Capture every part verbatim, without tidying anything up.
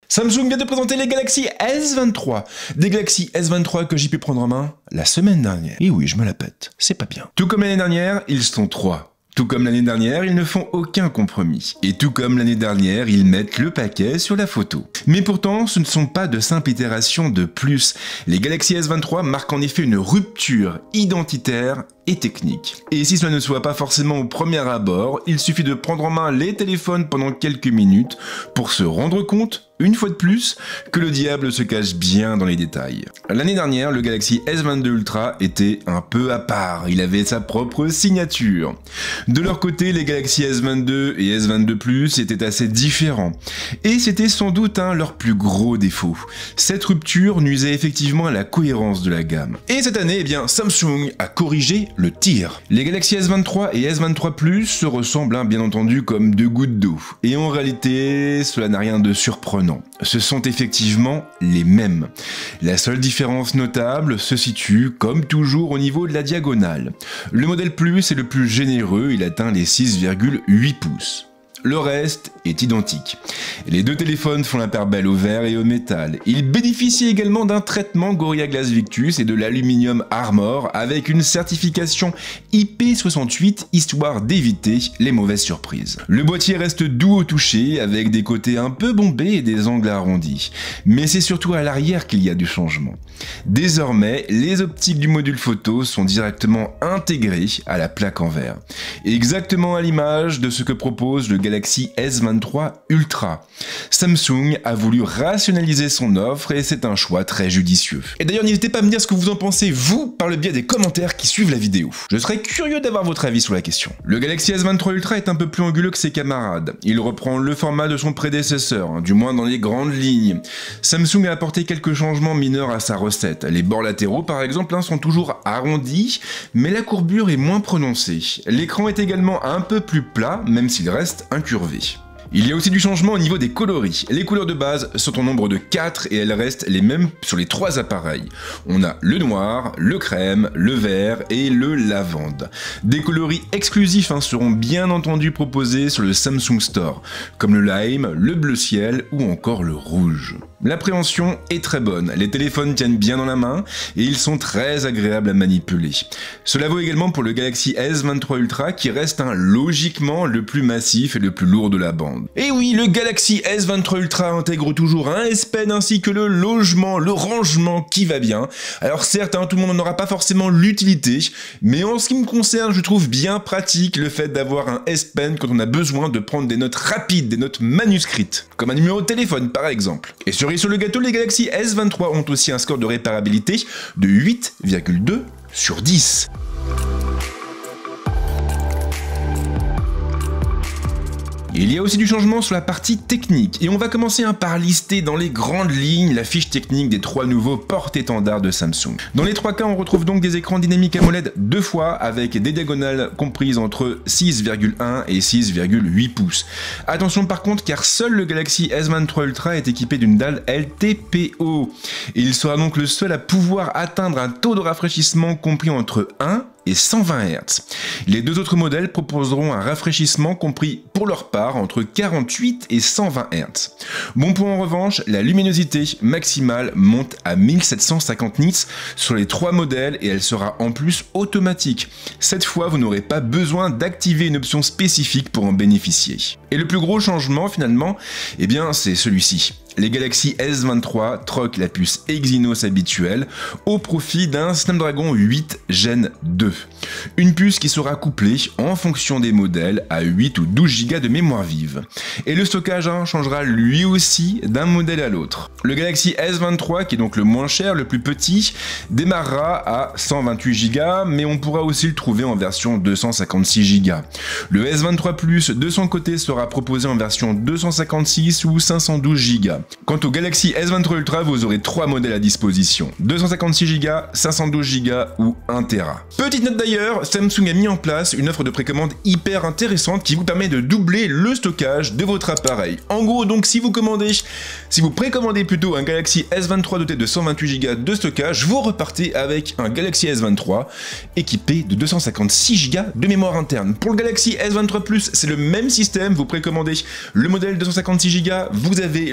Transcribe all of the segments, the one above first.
Samsung vient de présenter les Galaxy S vingt-trois. Des Galaxy S vingt-trois que j'ai pu prendre en main la semaine dernière. Et oui, je me la pète, c'est pas bien. Tout comme l'année dernière, ils sont trois. Tout comme l'année dernière, ils ne font aucun compromis. Et tout comme l'année dernière, ils mettent le paquet sur la photo. Mais pourtant, ce ne sont pas de simples itérations de plus. Les Galaxy S vingt-trois marquent en effet une rupture identitaire et technique. Et si cela ne soit pas forcément au premier abord, il suffit de prendre en main les téléphones pendant quelques minutes pour se rendre compte, une fois de plus, que le diable se cache bien dans les détails. L'année dernière, le Galaxy S vingt-deux Ultra était un peu à part, il avait sa propre signature. De leur côté, les Galaxy S vingt-deux et S vingt-deux Plus étaient assez différents. Et c'était sans doute un leur plus gros défaut. Cette rupture nuisait effectivement à la cohérence de la gamme. Et cette année, eh bien, Samsung a corrigé le tir. Les Galaxy S vingt-trois et S vingt-trois Plus se ressemblent hein, bien entendu comme deux gouttes d'eau. Et en réalité, cela n'a rien de surprenant. Ce sont effectivement les mêmes. La seule différence notable se situe, comme toujours, au niveau de la diagonale. Le modèle Plus est le plus généreux, il atteint les six virgule huit pouces. Le reste est identique. Les deux téléphones font la part belle au verre et au métal. Ils bénéficient également d'un traitement Gorilla Glass Victus et de l'aluminium Armor avec une certification I P soixante-huit histoire d'éviter les mauvaises surprises. Le boîtier reste doux au toucher avec des côtés un peu bombés et des angles arrondis. Mais c'est surtout à l'arrière qu'il y a du changement. Désormais, les optiques du module photo sont directement intégrées à la plaque en verre. Exactement à l'image de ce que propose le Galaxy S vingt-trois Ultra. Samsung a voulu rationaliser son offre et c'est un choix très judicieux. Et d'ailleurs, n'hésitez pas à me dire ce que vous en pensez, vous, par le biais des commentaires qui suivent la vidéo. Je serais curieux d'avoir votre avis sur la question. Le Galaxy S vingt-trois Ultra est un peu plus anguleux que ses camarades. Il reprend le format de son prédécesseur, hein, du moins dans les grandes lignes. Samsung a apporté quelques changements mineurs à sa recette. Les bords latéraux, par exemple, hein, sont toujours arrondis, mais la courbure est moins prononcée. L'écran est également un peu plus plat, même s'il reste incurvé. Il y a aussi du changement au niveau des coloris. Les couleurs de base sont au nombre de quatre et elles restent les mêmes sur les trois appareils. On a le noir, le crème, le vert et le lavande. Des coloris exclusifs hein, seront bien entendu proposés sur le Samsung Store, comme le lime, le bleu ciel ou encore le rouge. L'appréhension est très bonne, les téléphones tiennent bien dans la main et ils sont très agréables à manipuler. Cela vaut également pour le Galaxy S vingt-trois Ultra qui reste hein, logiquement le plus massif et le plus lourd de la bande. Et oui, le Galaxy S vingt-trois Ultra intègre toujours un S Pen ainsi que le logement, le rangement qui va bien. Alors certes, hein, tout le monde n'en aura pas forcément l'utilité, mais en ce qui me concerne, je trouve bien pratique le fait d'avoir un S Pen quand on a besoin de prendre des notes rapides, des notes manuscrites, comme un numéro de téléphone par exemple. Et cerise sur le gâteau, les Galaxy S vingt-trois ont aussi un score de réparabilité de huit virgule deux sur dix. Il y a aussi du changement sur la partie technique, et on va commencer hein, par lister dans les grandes lignes la fiche technique des trois nouveaux porte-étendards de Samsung. Dans les trois cas, on retrouve donc des écrans dynamiques AMOLED deux fois avec des diagonales comprises entre six virgule un et six virgule huit pouces. Attention par contre, car seul le Galaxy S vingt-trois Ultra est équipé d'une dalle L T P O. Il sera donc le seul à pouvoir atteindre un taux de rafraîchissement compris entre un et cent vingt hertz. Les deux autres modèles proposeront un rafraîchissement compris pour leur part entre quarante-huit et cent vingt hertz. Bon point en revanche, la luminosité maximale monte à mille sept cent cinquante nits sur les trois modèles et elle sera en plus automatique. Cette fois, vous n'aurez pas besoin d'activer une option spécifique pour en bénéficier. Et le plus gros changement finalement, eh bien c'est celui-ci. Les Galaxy S vingt-trois troquent la puce Exynos habituelle au profit d'un Snapdragon huit Gen deux. Une puce qui sera couplée en fonction des modèles à huit ou douze giga de mémoire vive. Et le stockage hein, changera lui aussi d'un modèle à l'autre. Le Galaxy S vingt-trois, qui est donc le moins cher, le plus petit, démarrera à cent vingt-huit giga, mais on pourra aussi le trouver en version deux cent cinquante-six giga. Le S vingt-trois Plus, de son côté, sera proposé en version deux cent cinquante-six ou cinq cent douze giga. Quant au Galaxy S vingt-trois Ultra, vous aurez trois modèles à disposition, deux cent cinquante-six giga, cinq cent douze giga ou un téra. Petite note d'ailleurs, Samsung a mis en place une offre de précommande hyper intéressante qui vous permet de doubler le stockage de votre appareil. En gros, donc si vous commandez, si vous précommandez plutôt un Galaxy S vingt-trois doté de cent vingt-huit giga de stockage, vous repartez avec un Galaxy S vingt-trois équipé de deux cent cinquante-six giga de mémoire interne. Pour le Galaxy S vingt-trois Plus, c'est le même système, vous précommandez le modèle deux cent cinquante-six giga, vous avez le modèle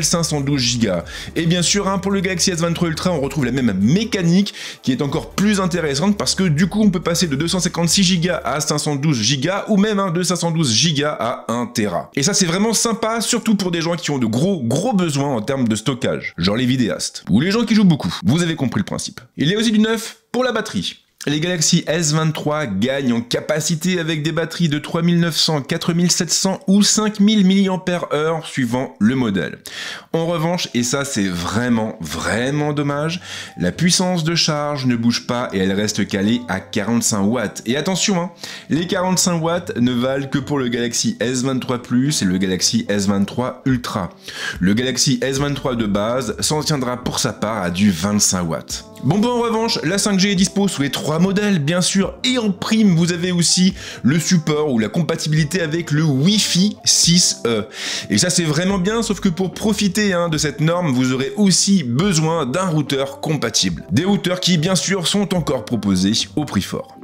pixels, cinq cent douze giga. Et bien sûr, hein, pour le Galaxy S vingt-trois Ultra, on retrouve la même mécanique qui est encore plus intéressante parce que du coup, on peut passer de deux cent cinquante-six giga à cinq cent douze giga ou même hein, de cinq cent douze giga à un téra. Et ça, c'est vraiment sympa, surtout pour des gens qui ont de gros, gros besoins en termes de stockage, genre les vidéastes ou les gens qui jouent beaucoup. Vous avez compris le principe. Il y a aussi du neuf pour la batterie. Les Galaxy S vingt-trois gagnent en capacité avec des batteries de trois mille neuf cents, quatre mille sept cents ou cinq mille milliampères heure suivant le modèle. En revanche, et ça c'est vraiment vraiment dommage, la puissance de charge ne bouge pas et elle reste calée à quarante-cinq watts. Et attention, hein, les quarante-cinq watts ne valent que pour le Galaxy S vingt-trois plus et le Galaxy S vingt-trois Ultra. Le Galaxy S vingt-trois de base s'en tiendra pour sa part à du vingt-cinq watts. Bon, bon, en revanche, la cinq G est dispo sous les trois modèles, bien sûr, et en prime, vous avez aussi le support ou la compatibilité avec le Wi-Fi six E. Et ça, c'est vraiment bien, sauf que pour profiter hein, de cette norme, vous aurez aussi besoin d'un routeur compatible. Des routeurs qui, bien sûr, sont encore proposés au prix fort.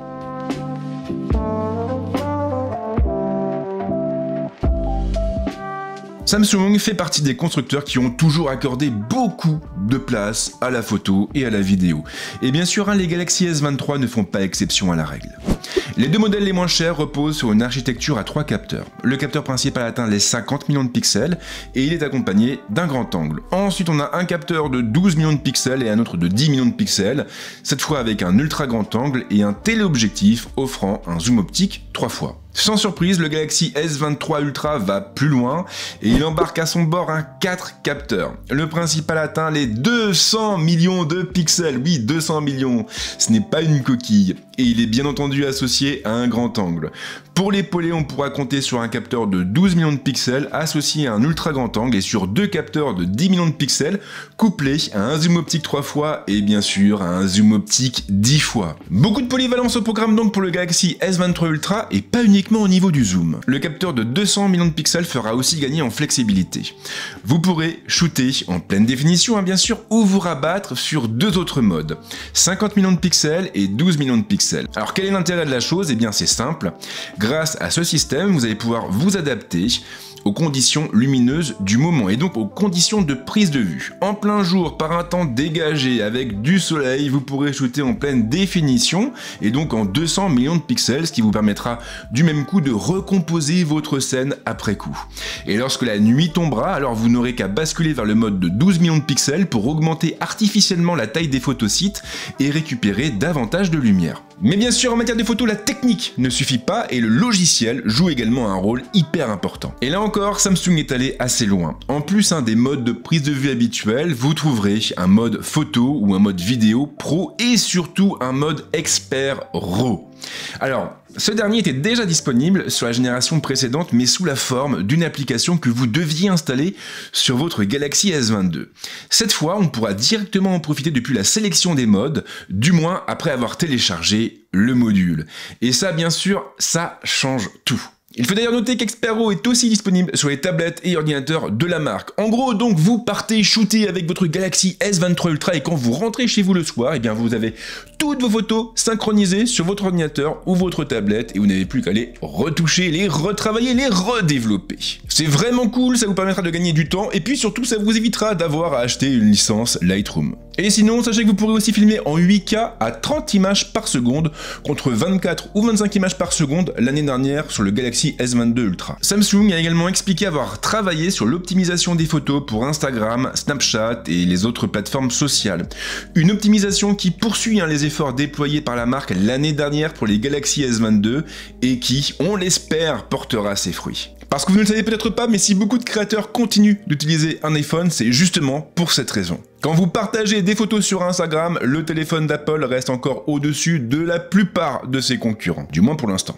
Samsung fait partie des constructeurs qui ont toujours accordé beaucoup de place à la photo et à la vidéo. Et bien sûr, hein, les Galaxy S vingt-trois ne font pas exception à la règle. Les deux modèles les moins chers reposent sur une architecture à trois capteurs. Le capteur principal atteint les cinquante millions de pixels et il est accompagné d'un grand angle. Ensuite, on a un capteur de douze millions de pixels et un autre de dix millions de pixels, cette fois avec un ultra grand angle et un téléobjectif offrant un zoom optique trois fois. Sans surprise, le Galaxy S vingt-trois Ultra va plus loin et il embarque à son bord un quatre capteurs. Le principal atteint les deux cents millions de pixels, oui deux cents millions, ce n'est pas une coquille, et il est bien entendu associé à un grand angle. Pour l'épauler, on pourra compter sur un capteur de douze millions de pixels associé à un ultra grand angle et sur deux capteurs de dix millions de pixels couplés à un zoom optique trois fois et bien sûr à un zoom optique dix fois. Beaucoup de polyvalence au programme donc pour le Galaxy S vingt-trois Ultra et pas uniquement au niveau du zoom. Le capteur de deux cents millions de pixels fera aussi gagner en flexibilité. Vous pourrez shooter en pleine définition hein, bien sûr ou vous rabattre sur deux autres modes, cinquante millions de pixels et douze millions de pixels. Alors quel est l'intérêt de la chose? Eh bien c'est simple. Grâce à ce système, vous allez pouvoir vous adapter aux conditions lumineuses du moment et donc aux conditions de prise de vue. En plein jour, par un temps dégagé avec du soleil, vous pourrez shooter en pleine définition et donc en deux cents millions de pixels, ce qui vous permettra du même coup de recomposer votre scène après coup. Et lorsque la nuit tombera, alors vous n'aurez qu'à basculer vers le mode de douze millions de pixels pour augmenter artificiellement la taille des photosites et récupérer davantage de lumière. Mais bien sûr, en matière de photo, la technique ne suffit pas et le logiciel joue également un rôle hyper important. Et là encore, Samsung est allé assez loin. En plus hein, des modes de prise de vue habituels, vous trouverez un mode photo ou un mode vidéo pro et surtout un mode expert RAW. Alors, ce dernier était déjà disponible sur la génération précédente mais sous la forme d'une application que vous deviez installer sur votre Galaxy S vingt-deux. Cette fois, on pourra directement en profiter depuis la sélection des modes, du moins après avoir téléchargé le module. Et ça, bien sûr, ça change tout. Il faut d'ailleurs noter qu'Expert RAW est aussi disponible sur les tablettes et ordinateurs de la marque. En gros, donc, vous partez shooter avec votre Galaxy S vingt-trois Ultra et quand vous rentrez chez vous le soir, eh bien, vous avez toutes vos photos synchronisées sur votre ordinateur ou votre tablette et vous n'avez plus qu'à les retoucher, les retravailler, les redévelopper. C'est vraiment cool, ça vous permettra de gagner du temps et puis surtout, ça vous évitera d'avoir à acheter une licence Lightroom. Et sinon, sachez que vous pourrez aussi filmer en huit K à trente images par seconde contre vingt-quatre ou vingt-cinq images par seconde l'année dernière sur le Galaxy S vingt-deux Ultra. Samsung a également expliqué avoir travaillé sur l'optimisation des photos pour Instagram, Snapchat et les autres plateformes sociales. Une optimisation qui poursuit hein, les efforts déployés par la marque l'année dernière pour les Galaxy S vingt-deux et qui, on l'espère, portera ses fruits. Parce que vous ne le savez peut-être pas, mais si beaucoup de créateurs continuent d'utiliser un iPhone, c'est justement pour cette raison. Quand vous partagez des photos sur Instagram, le téléphone d'Apple reste encore au-dessus de la plupart de ses concurrents, du moins pour l'instant.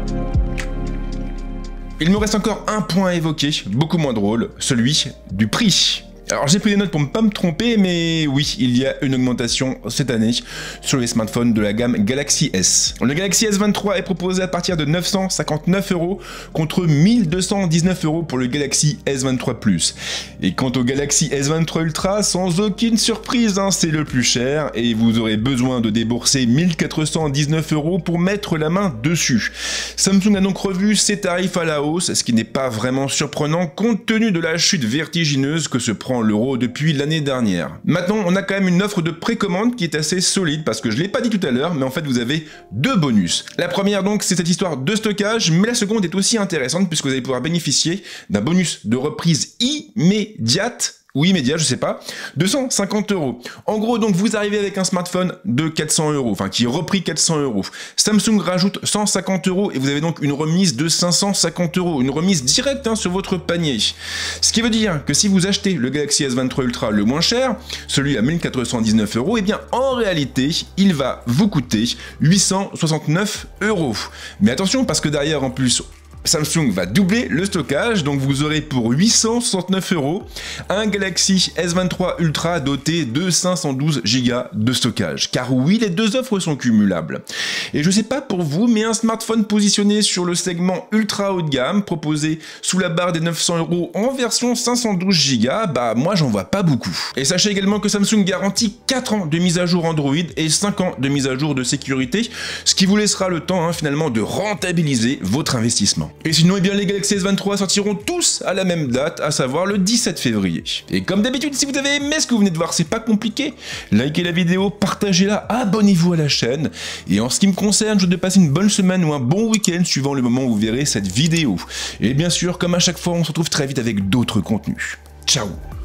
Il me reste encore un point à évoquer, beaucoup moins drôle, celui du prix. Alors j'ai pris des notes pour ne pas me tromper, mais oui, il y a une augmentation cette année sur les smartphones de la gamme Galaxy S. Le Galaxy S vingt-trois est proposé à partir de neuf cent cinquante-neuf euros contre mille deux cent dix-neuf euros pour le Galaxy S vingt-trois Plus. Et quant au Galaxy S vingt-trois Ultra, sans aucune surprise, hein, c'est le plus cher et vous aurez besoin de débourser mille quatre cent dix-neuf euros pour mettre la main dessus. Samsung a donc revu ses tarifs à la hausse, ce qui n'est pas vraiment surprenant compte tenu de la chute vertigineuse que se prend l'euro depuis l'année dernière. Maintenant, on a quand même une offre de précommande qui est assez solide parce que je ne l'ai pas dit tout à l'heure, mais en fait vous avez deux bonus. La première donc c'est cette histoire de stockage, mais la seconde est aussi intéressante puisque vous allez pouvoir bénéficier d'un bonus de reprise immédiate ou immédiat, je sais pas, deux cent cinquante euros. En gros, donc, vous arrivez avec un smartphone de quatre cents euros, enfin, qui est repris quatre cents euros. Samsung rajoute cent cinquante euros et vous avez donc une remise de cinq cent cinquante euros, une remise directe hein, sur votre panier. Ce qui veut dire que si vous achetez le Galaxy S vingt-trois Ultra le moins cher, celui à mille quatre cent dix-neuf euros, et bien, en réalité, il va vous coûter huit cent soixante-neuf euros. Mais attention, parce que derrière, en plus, Samsung va doubler le stockage, donc vous aurez pour huit cent soixante-neuf euros un Galaxy S vingt-trois Ultra doté de cinq cent douze giga de stockage. Car oui, les deux offres sont cumulables. Et je sais pas pour vous, mais un smartphone positionné sur le segment ultra haut de gamme, proposé sous la barre des neuf cents euros en version cinq cent douze giga, bah moi j'en vois pas beaucoup. Et sachez également que Samsung garantit quatre ans de mise à jour Android et cinq ans de mise à jour de sécurité, ce qui vous laissera le temps hein, finalement de rentabiliser votre investissement. Et sinon, eh bien, les Galaxy S vingt-trois sortiront tous à la même date, à savoir le dix-sept février. Et comme d'habitude, si vous avez aimé ce que vous venez de voir, c'est pas compliqué. Likez la vidéo, partagez-la, abonnez-vous à la chaîne. Et en ce qui me concerne, je vous souhaite de passer une bonne semaine ou un bon week-end suivant le moment où vous verrez cette vidéo. Et bien sûr, comme à chaque fois, on se retrouve très vite avec d'autres contenus. Ciao!